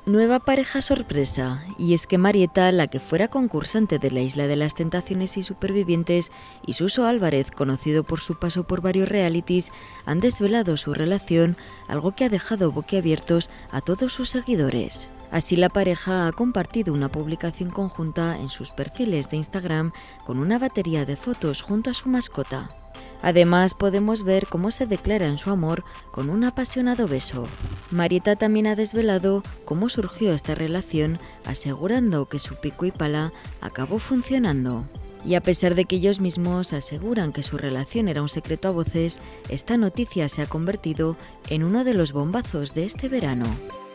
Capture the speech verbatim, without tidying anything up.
Nueva pareja sorpresa, y es que Marieta, la que fuera concursante de la Isla de las Tentaciones y Supervivientes, y Suso Álvarez, conocido por su paso por varios realities, han desvelado su relación, algo que ha dejado boquiabiertos a todos sus seguidores. Así, la pareja ha compartido una publicación conjunta en sus perfiles de Instagram con una batería de fotos junto a su mascota. Además, podemos ver cómo se declaran su amor con un apasionado beso. Marieta también ha desvelado cómo surgió esta relación, asegurando que su pico y pala acabó funcionando. Y a pesar de que ellos mismos aseguran que su relación era un secreto a voces, esta noticia se ha convertido en uno de los bombazos de este verano.